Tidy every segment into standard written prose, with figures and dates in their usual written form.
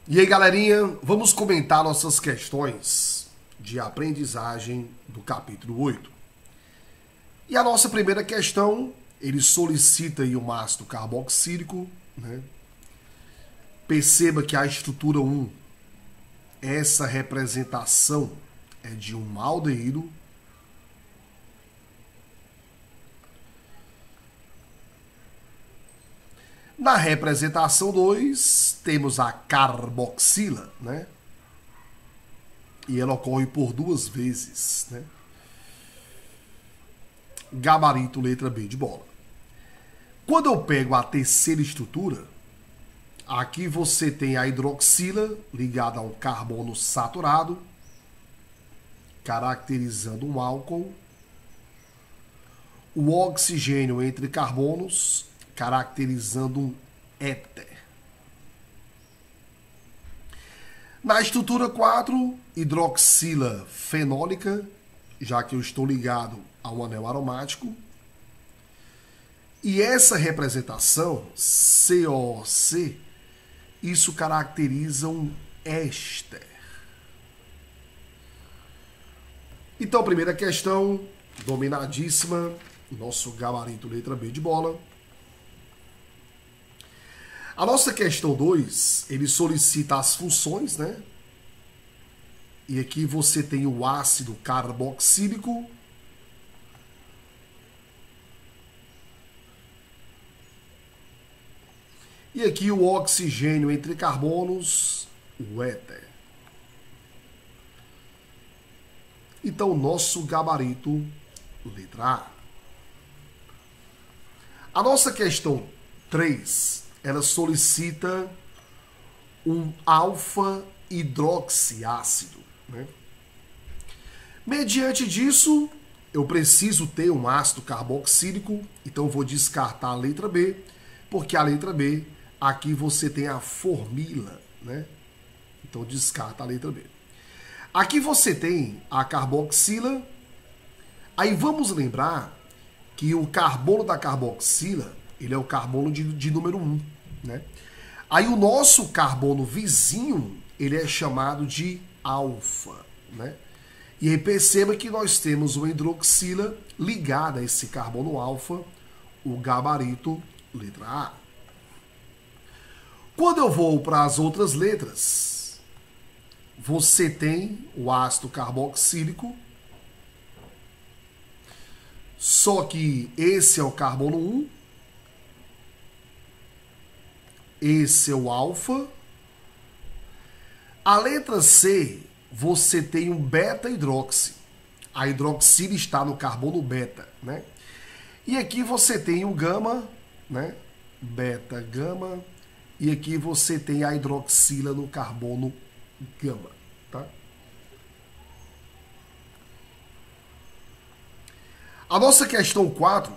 E aí, galerinha, vamos comentar nossas questões de aprendizagem do capítulo 8. E a nossa primeira questão, ele solicita aí um ácido carboxílico, né? Perceba que a estrutura 1, essa representação é de um aldeído. Na representação 2, temos a carboxila, né? E ela ocorre por duas vezes, né? Gabarito, letra B de bola. Quando eu pego a terceira estrutura, aqui você tem a hidroxila ligada a um carbono saturado, caracterizando um álcool. O oxigênio entre carbonos, caracterizando um éter. Na estrutura 4, hidroxila fenólica, já que eu estou ligado a um anel aromático. E essa representação, COC, isso caracteriza um éster. Então, primeira questão, dominadíssima, nosso gabarito letra B de bola. A nossa questão 2, ele solicita as funções, né? E aqui você tem o ácido carboxílico. E aqui o oxigênio entre carbonos, o éter. Então, nosso gabarito, letra A. A nossa questão 3, ela solicita um alfa-hidroxiácido, né? Mediante disso, eu preciso ter um ácido carboxílico, então eu vou descartar a letra B, porque a letra B, aqui você tem a formila, né? Então descarta a letra B. Aqui você tem a carboxila. Aí vamos lembrar que o carbono da carboxila, ele é o carbono de número 1, né? Aí o nosso carbono vizinho, ele é chamado de alfa, né? E aí perceba que nós temos uma hidroxila ligada a esse carbono alfa, o gabarito letra A. Quando eu vou para as outras letras, você tem o ácido carboxílico, só que esse é o carbono 1, esse é o alfa. A letra C, você tem um beta-hidroxi. A hidroxila está no carbono beta, né? E aqui você tem o gama, né? Beta, gama. E aqui você tem a hidroxila no carbono gama, tá? A nossa questão 4,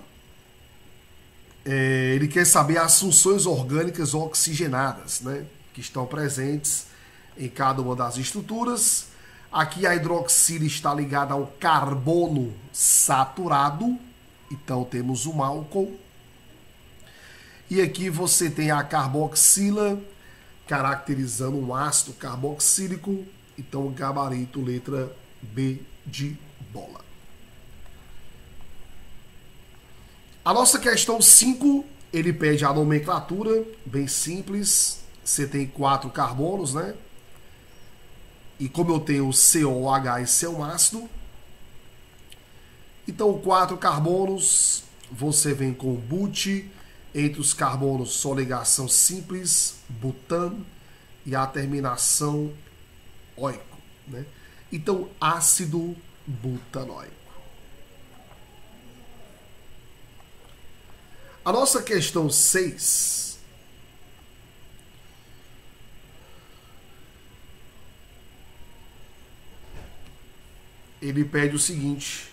ele quer saber as funções orgânicas oxigenadas, né? Que estão presentes em cada uma das estruturas. Aqui a hidroxila está ligada ao carbono saturado, então temos um álcool. E aqui você tem a carboxila, caracterizando um ácido carboxílico, então gabarito letra B de bola. A nossa questão 5, ele pede a nomenclatura, bem simples. Você tem 4 carbonos, né? E como eu tenho COH, esse é um ácido. Então, 4 carbonos, você vem com but. Entre os carbonos, só ligação simples, butano, e a terminação oico, né? Então, ácido butanoico. A nossa questão 6, ele pede o seguinte.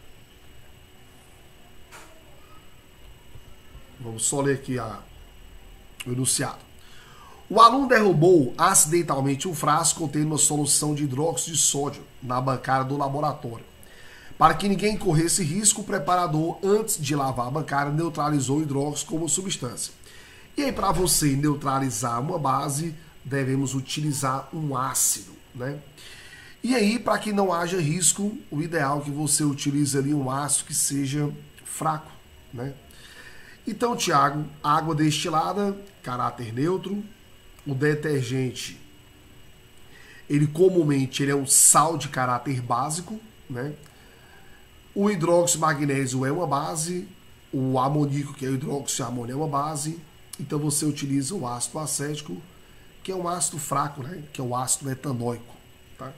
Vamos só ler aqui o enunciado. O aluno derrubou acidentalmente um frasco contendo uma solução de hidróxido de sódio na bancária do laboratório. Para que ninguém corresse risco, o preparador, antes de lavar a bancária, neutralizou o hidróxido como substância. E aí, para você neutralizar uma base, devemos utilizar um ácido, né? E aí, para que não haja risco, o ideal é que você utilize ali um ácido que seja fraco, né? Então, Tiago, água destilada, caráter neutro. O detergente, ele comumente ele é um sal de caráter básico, né? O hidróxido de magnésio é uma base, o amoníaco, que é o hidróxido de amônio, é uma base. Então você utiliza o ácido acético, que é um ácido fraco, né? Que é o ácido etanóico, tá?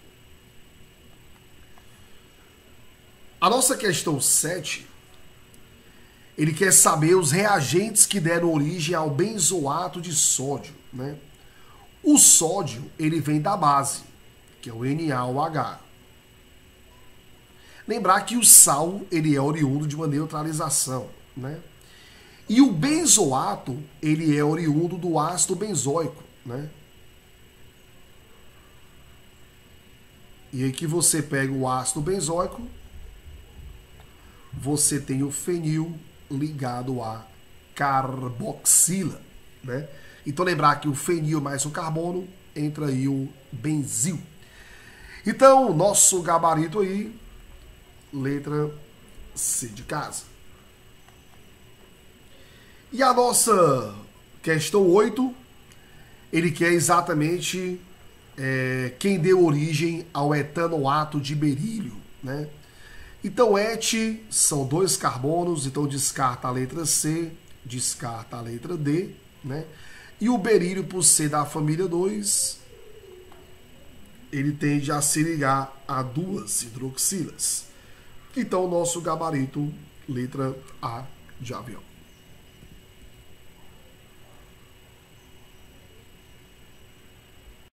A nossa questão 7, ele quer saber os reagentes que deram origem ao benzoato de sódio, né? O sódio, ele vem da base, que é o NaOH. Lembrar que o sal, ele é oriundo de uma neutralização, né? E o benzoato, ele é oriundo do ácido benzoico, né? E aí que você pega o ácido benzoico, você tem o fenil ligado a carboxila, né? Então lembrar que o fenil mais o carbono, entra aí o benzil. Então, nosso gabarito aí, letra C de casa. E a nossa questão 8, ele quer exatamente quem deu origem ao etanoato de berílio, né? Então, et são 2 carbonos, então descarta a letra C, descarta a letra D, né? E o berílio, por ser da família 2, ele tende a se ligar a 2 hidroxilas. Então, nosso gabarito, letra A de avião.